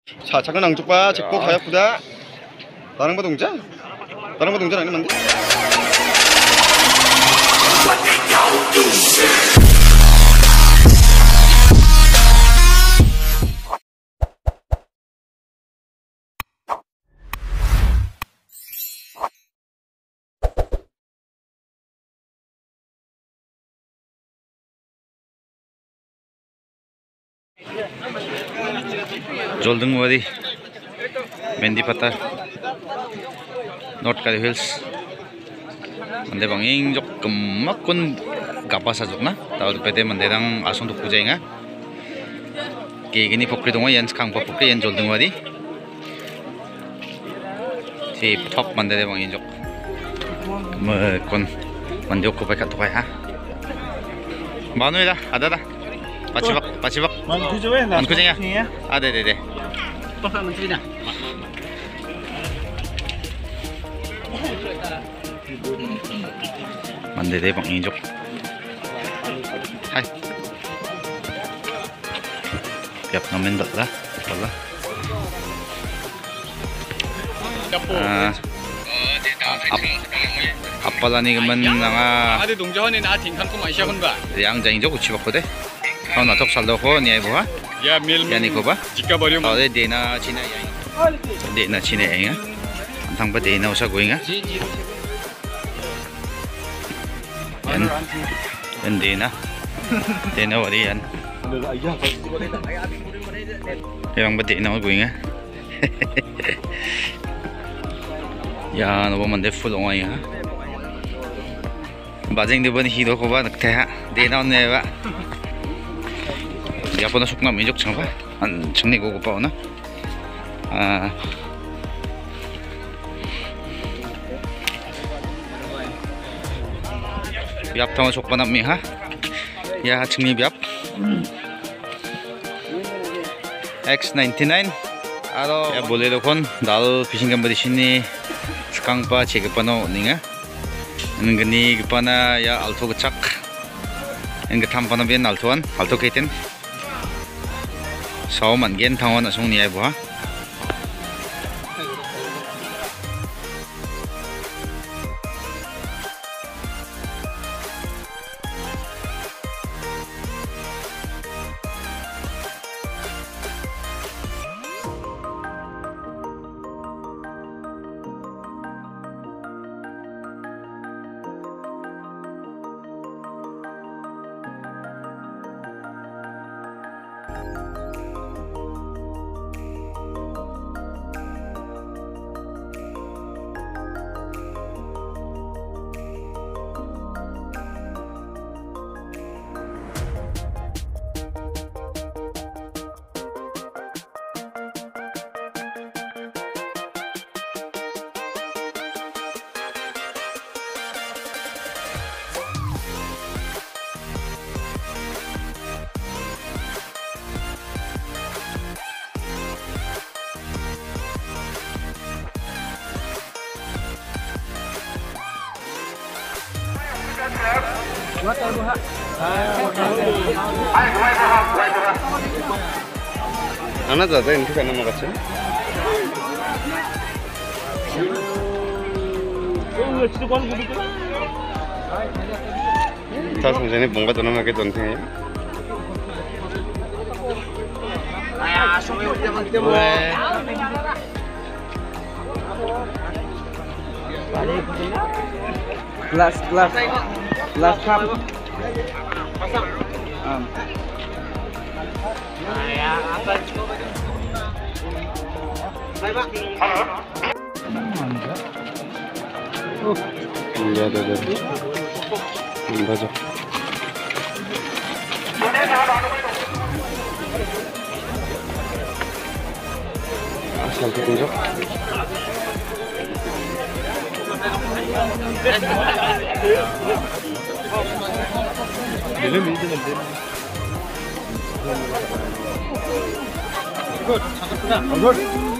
자, 작은 앙족바 짚고 가야쁘다. 다른 거 동작? 다른 거 동작 아니면 안 돼? Joldungwadi, Mendipata, North Kali Hills. Mande banging jok kemakun kapas ajok na. Tahu pete mande dang asun tu puja inga. Kayak gini pokri dong yan sekarang pokri yan Joldungwadi. Si top mande deh banging jok. Kon mande jok kupai kat tukai ha. Mana dah? Ada dah. Pacibak. Mantu coba ya? Mantu ya? Ada deh. Apa menteri dah? Mande deh bang injok. Hai. Tiap ngamen dah lah. Apalah nih kemen nanga. Ada 동전에 나 tingkanku masih aku enggak? Yang jangan jok uci bakko deh. Kau natok saldo ko ni ibu ha? Ya mil. Yani ko ba? Jika baru. Kau deh dena Cina yang. Dena Cina yang. Antang ba dena usah gue nga? Yan dena. Dena wari yan. Yang ba dena gue nga? Yan apa mande full ongai ha? Bajeng di bani hidup ko ba nakte ha? Dena on ne ba? Dia pun nasuk nama injok cengapa? Cengni go pa ona. Biap tahu nasuk pa nami ha? Ya cengni biap. X99. Ado ya boleh dokon dal fishing company sini sekarang pa cek pa no ninga. Ngeni gepana ya alto gecak. Engetam pa na bien altoan, alto keten. Sau man gen thang on asung ni ai bo ha Anak ada ini kan nama kacau. Tahu sebenarnya bongga tuh nama kita tontingnya. Glass cup. Iya, ada. Baca. Asal tunjuk. Belum ini nanti. Good. Good.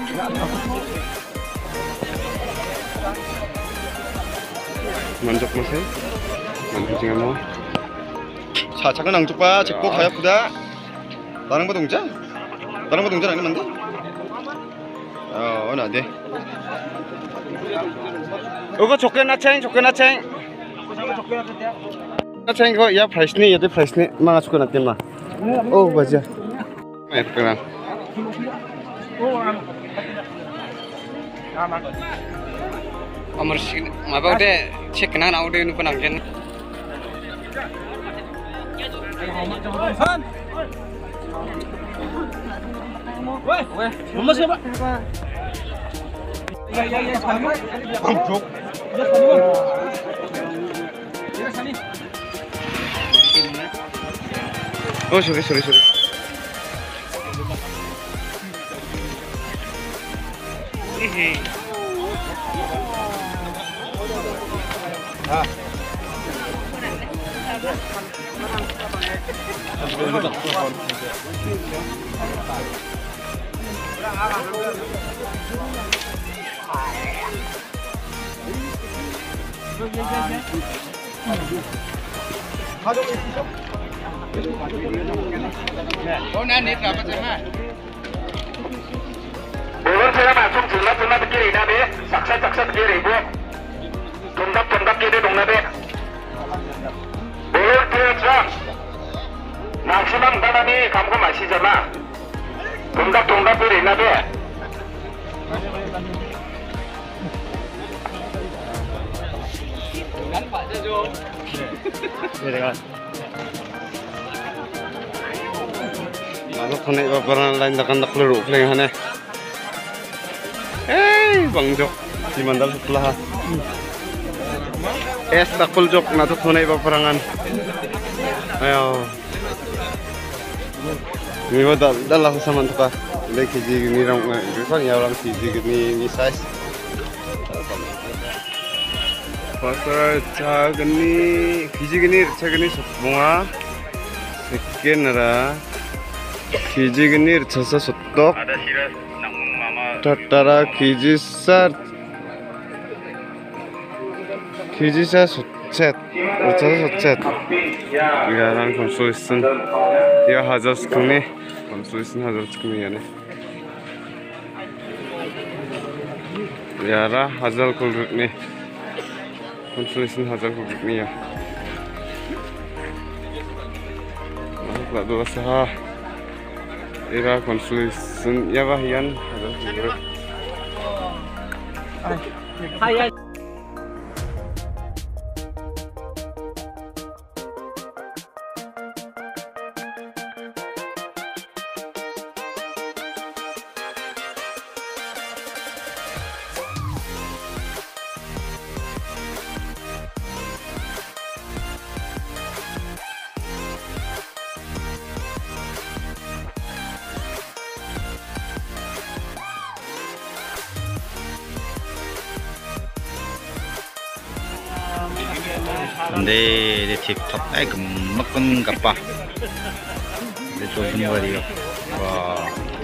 만족 마세요. 만족증 한번. 자, 작은 앙족바 짚고 가야쁘다. 다른 거 동작? 다른 거 동작 아니면 안 돼? 어느 안 돼. 이거 족게나챙. 나창 이거 야 프라이스니 얘들 프라이스니 망아 죽고 났대 마. 오 맞아. 그냥. Amar maba udah cek kena udah ini penanggen. Mama siapa? Oh sorry. Oh nanti apa sama? Bolon saya masuk jelas begini nabe, saksa begini bu, tundak kiri dong nabe. Bolon kira maksimum tadi kamu masih jama, tundak kiri nabe. Aku konek baparan lain takkan tak peluru peleng hane. Bang Jok di mandal sebelah. Tak Jok natuk konek baparangan. Ayo. Ini dah lah sama tuka. Lagi jadi ni orang kan ya orang jadi ni size. Pasal cagni, gini semua. Sekian lah. 기지근이 쳐서 솥떡 따따라 기지사 솥챗 이거랑 건소리슨 이거 하자스크니 건소리슨 하자스크니야네 야라 하잘 콜르니 건소리슨 하잘 콜르니야 나도 왔어 Ira konsulisan ya bahian ada kubur. Ande tip top ay gemakun gapa. De jogging bari. Wow.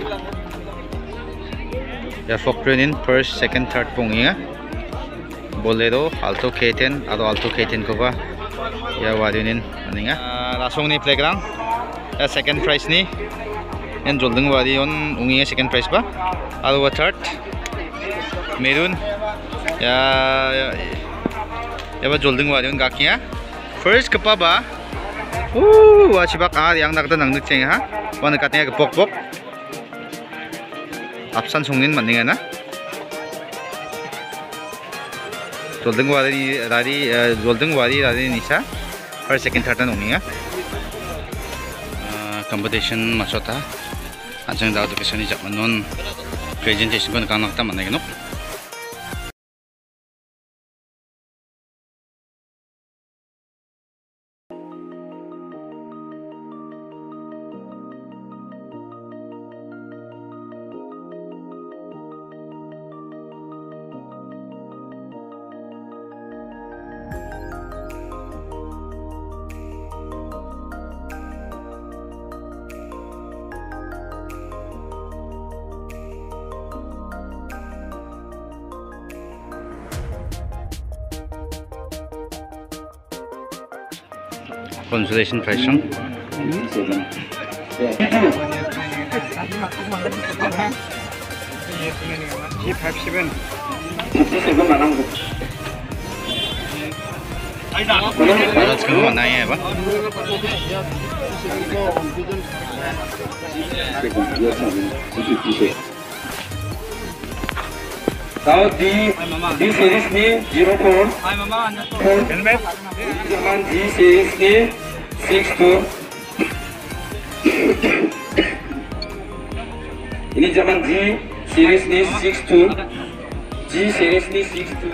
Ya Fokrenin first, second, third punginga. Bolero, Alto K10, Alto K10 ko ba? Ya wadinin aninga. Lasong ni playground. Ya second prize ni. Yan jogging bari on unginga second prize ba? Ado third. Merun. Ya ba jolding wa yon gakiya first kapa ba wa chibak yang nakta nang nukcheng ha wan katnya ke pok apsan songnin maninga na jolding wari nisa first second third nonginga competition masota ajang daw education jak manon presentation kon kang nakta manai no consolation prize song. G57. 57 manang. Kalau sekarang mana ya, Pak? Now D series ni 04. Zaman G series ni 62. Ini zaman G series ni 62. G series ni 62.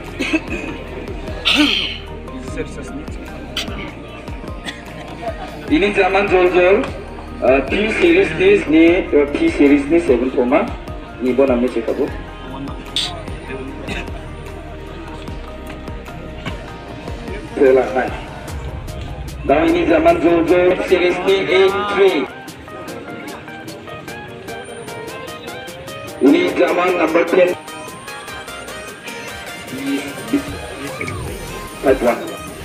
Ini zaman jol-jol T series ni T series ni 74 ini bon namanya cek apa? Selamat. Dan ini zaman jol-jol series ni 83. Ini zaman number 10. Type 1.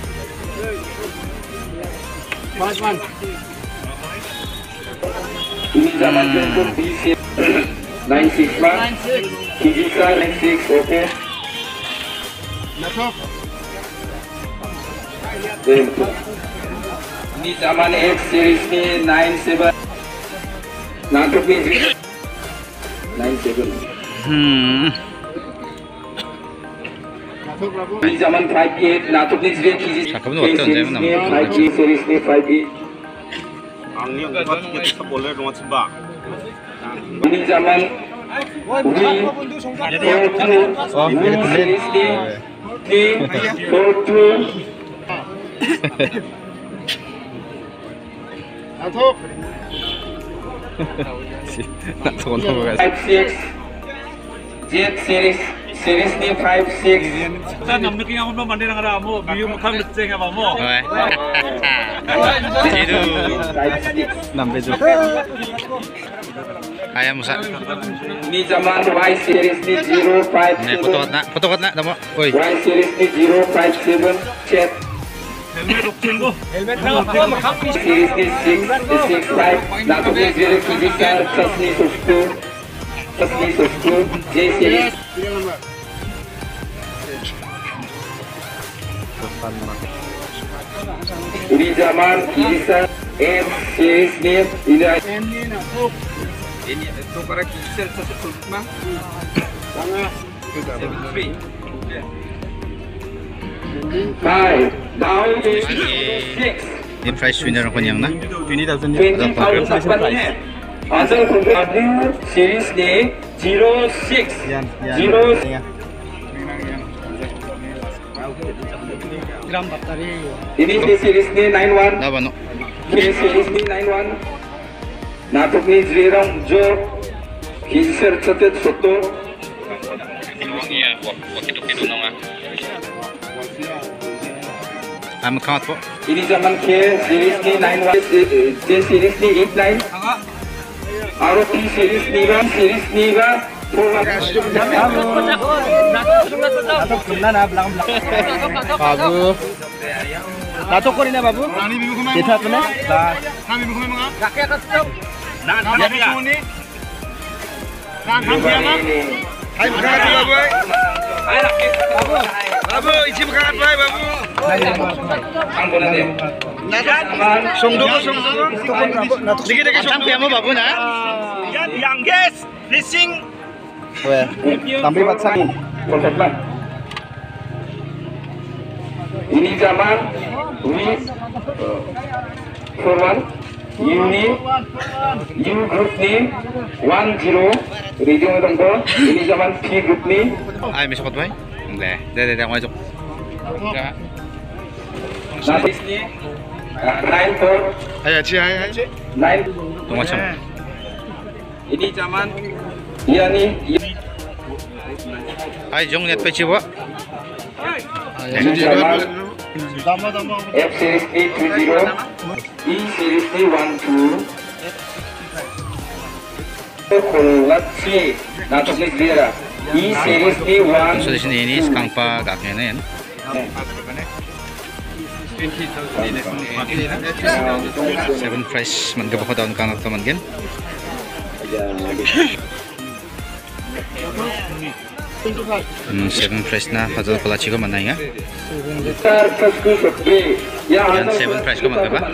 Ini zaman jemput BC 961 Kijisa 96 oke. Ini zaman X series ni 97 Natuk ni 97. Ini zaman 58 Natuk ni Kijisa series ni 58. Ini zaman Jet series ni 56. 남느낌 한번 만드는 거라 뭐 비유 뭐 하면 쟁가 봐 뭐. Itu ayam musa. Ini zaman Y series ni 057. Nih foto kot nak, tamo. Oi. Y series ni 057 chat. Series ni 665. Natuk ni 0 Kijisa Chasni Sosku J series. Ini zaman Kijisa M series ni Ini itu para kisah satu mah. Five down to 6. Ini prize winner ko niyang na. 20,000 Asal program series ni 06 Ini series ni 91 Laban no. K series ni 91 Natuk ni Zrirang Jo Kijisa Chatet Soto Am count po. Ini zaman K series ni 91 J series ni 89 ROP series ni ba 4 Babu. Natuk ko rin na babu. Kita ko na. Youngest racing Weh, tampil patsak. Ini zaman with for one U group ni 10 radio ng ko. Ini zaman P group ni Ay, may sukot ba? Hindi. Dede, ako masuk. Natis ni 94 Ay, ay. 9. Tumasam. Ini zaman iya ni Ay, jong net pa chiwa. ini zaman F series ni 20 E series ni 12 Kulati natuk ni Zira E series ni 1 So di sini ini sekarang pa gaknya na yan. 7 price man gaba ko daw ng kanal taman gen. 7 price na Fazal Kolachi ko manay nga. Yan 7 price ko man ba?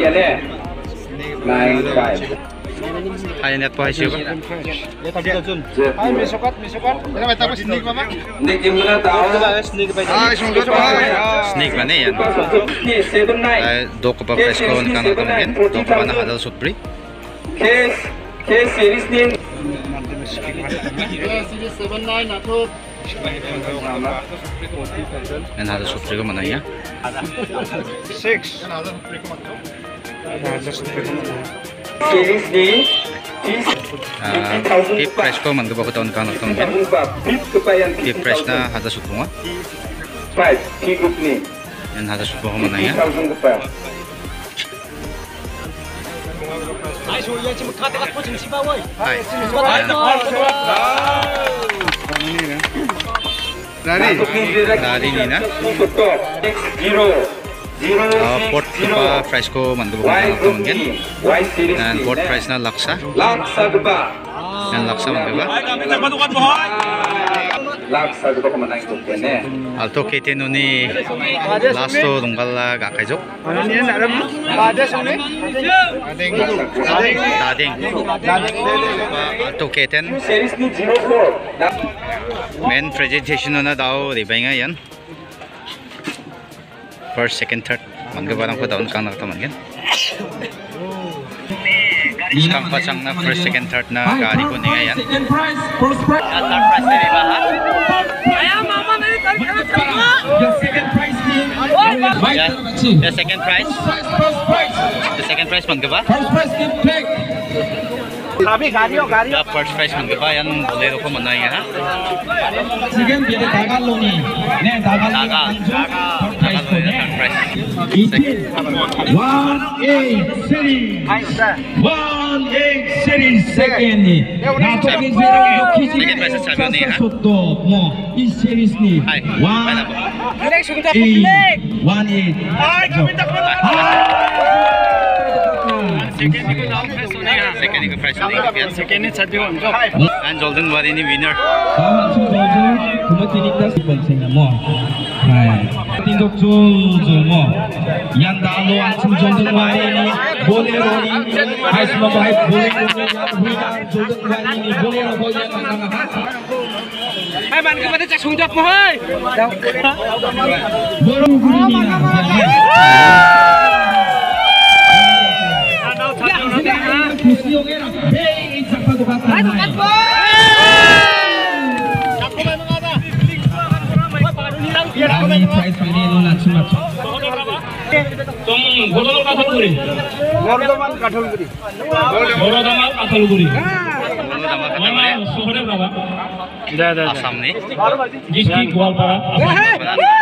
9-5. Kaya net po ay siya ba? Ay, may sukat. Ano ba tapos sneak pa ba? Hindi muna tao. Ay, sunggot pa. Snake ba na yan? 7-9. Doko pa price ko kanang yan. Doko pa na Hadal Sutbri. Case series name. Yan Hadal Sutbri ko manay nga. 6. Series name. Keep price ko man gaba ko taon kanang yan. Keep price na Hadal Sutbri nga. 5. Key group name. Yan Hadal Sutbri ko manay nga. 3,000 rupiah. Ay. Dari ni na. Port pa price ko man gaba ko kanang yan. Dan port price na laksa. Laksa ba? Yan laksa man gaba. Ay, kami nagpatukan mo, hoy! Laksa ba ko manang ito kene? Alto kete no ni lasto donggal gakay jok. Ano niyan alam mo? Bada sa ni? Dading. Alto keten Series ni 04. main presentation na daw di ba nga yan. First, second, third. Maggabarang ko daw kang nakataman yan. Skang pa siyang na first, second, third na gari ko niya yan. Second prize, first prize. Third prize na rin ba ha? The second prize team. The second prize? The second prize man ba? First prize team take. The first prize man ba? Yan bolero ko man na yan ha? Second biar dagaloni. Ne dagal. Daga. Third prize ko ne. Third prize. 18. 1-8 series. 1-8 series second ni. Natin zero Second prize sa sabi ni ha? mo i series ni. Ay, 1-8. 1-8. Ay, kami nagpatukan! Second ko prize ni. Second ni sadyo ang job. And Golden Wari ni winner. Selamat jojo, kumatinikta si Bonseng mo. Hai, tindok jojo mo. Yang dalo ansung jojo wari ni, bolero ni, hai semua baik bolero ni, yang hujan jojo wari ni, bolero ko yang nangah. Hai, man ka ba ta sungjap mo hoy? Bolero guri ni na. Kusio era, hey, siapa tu kata? Kami prize ini lola cuma. Tom Gorodamal Katolguri. Gorodamal Katolguri. Mana sohre berapa? Asam ni. District Goalpara.